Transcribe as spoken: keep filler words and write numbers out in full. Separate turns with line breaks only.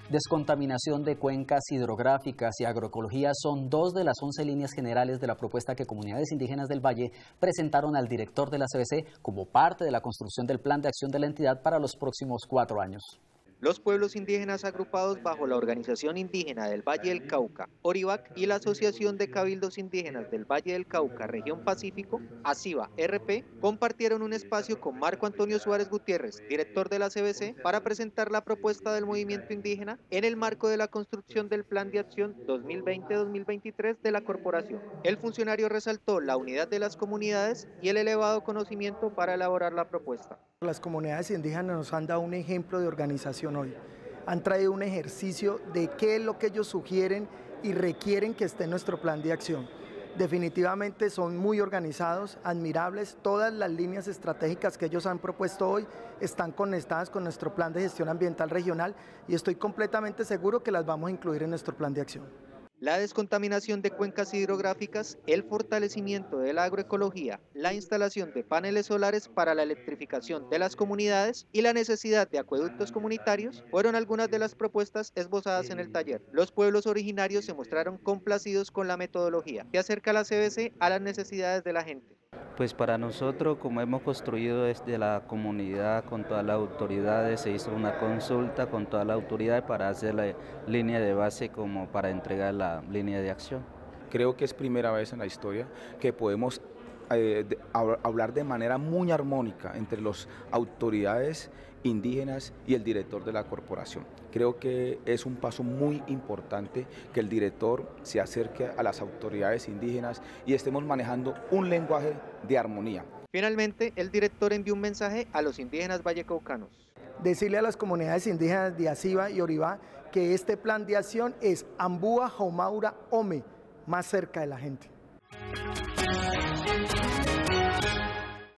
Descontaminación de cuencas hidrográficas y agroecología son dos de las once líneas generales de la propuesta que comunidades indígenas del Valle presentaron al director de la C B C como parte de la construcción del plan de acción de la entidad para los próximos cuatro años.
Los pueblos indígenas agrupados bajo la Organización Indígena del Valle del Cauca, ORIVAC, y la Asociación de Cabildos Indígenas del Valle del Cauca, Región Pacífico, ASIVA R P, compartieron un espacio con Marco Antonio Suárez Gutiérrez, director de la C B C, para presentar la propuesta del movimiento indígena en el marco de la construcción del Plan de Acción dos mil veinte a dos mil veintitrés de la corporación. El funcionario resaltó la unidad de las comunidades y el elevado conocimiento para elaborar la propuesta.
Las comunidades indígenas nos han dado un ejemplo de organización hoy. Han traído un ejercicio de qué es lo que ellos sugieren y requieren que esté en nuestro plan de acción. Definitivamente son muy organizados, admirables. Todas las líneas estratégicas que ellos han propuesto hoy están conectadas con nuestro plan de gestión ambiental regional y estoy completamente seguro que las vamos a incluir en nuestro plan de acción.
La descontaminación de cuencas hidrográficas, el fortalecimiento de la agroecología, la instalación de paneles solares para la electrificación de las comunidades y la necesidad de acueductos comunitarios fueron algunas de las propuestas esbozadas en el taller. Los pueblos originarios se mostraron complacidos con la metodología que acerca a la C B C a las necesidades de la gente.
Pues para nosotros, como hemos construido desde la comunidad con todas las autoridades, se hizo una consulta con todas las autoridades para hacer la línea de base como para entregar la línea de acción.
Creo que es primera vez en la historia que podemos eh, de, hablar de manera muy armónica entre las autoridades indígenas y el director de la corporación. Creo que es un paso muy importante que el director se acerque a las autoridades indígenas y estemos manejando un lenguaje de armonía.
Finalmente, el director envió un mensaje a los indígenas vallecaucanos.
Decirle a las comunidades indígenas de ASIVA y ORIVA que este plan de acción es Ambúa, Jomaura, Ome, más cerca de la gente.